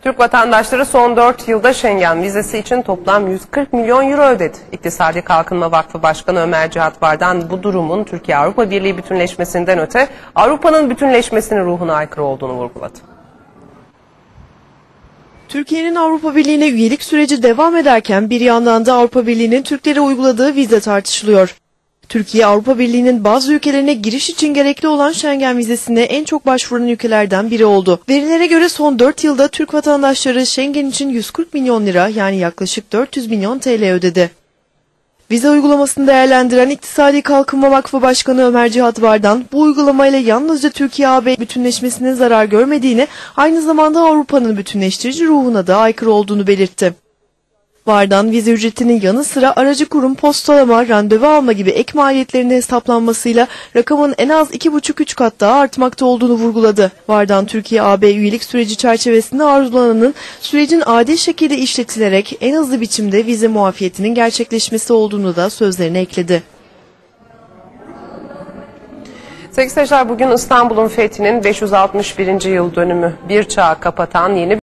Türk vatandaşları son 4 yılda Schengen vizesi için toplam 140 milyon euro ödedi. İktisadi Kalkınma Vakfı Başkanı Ömer Cihat Vardan bu durumun Türkiye-Avrupa Birliği bütünleşmesinden öte Avrupa'nın bütünleşmesinin ruhuna aykırı olduğunu vurguladı. Türkiye'nin Avrupa Birliği'ne üyelik süreci devam ederken bir yandan da Avrupa Birliği'nin Türklere uyguladığı vize tartışılıyor. Türkiye, Avrupa Birliği'nin bazı ülkelerine giriş için gerekli olan Schengen vizesine en çok başvuran ülkelerden biri oldu. Verilere göre son 4 yılda Türk vatandaşları Schengen için 140 milyon lira yani yaklaşık 400 milyon TL ödedi. Vize uygulamasını değerlendiren İktisadi Kalkınma Vakfı Başkanı Ömer Cihat Vardan, bu uygulamayla yalnızca Türkiye-AB bütünleşmesinin zarar görmediğini, aynı zamanda Avrupa'nın bütünleştirici ruhuna da aykırı olduğunu belirtti. Vardan, vize ücretinin yanı sıra aracı kurum, postalama, randevu alma gibi ek maliyetlerinin hesaplanmasıyla rakamın en az 2,5-3 kat daha artmakta olduğunu vurguladı. Vardan, Türkiye-AB üyelik süreci çerçevesinde arzulananın sürecin adil şekilde işletilerek en hızlı biçimde vize muafiyetinin gerçekleşmesi olduğunu da sözlerine ekledi. Sevgili seyirciler, bugün İstanbul'un fethinin 561. yıl dönümü, bir çağı kapatan yeni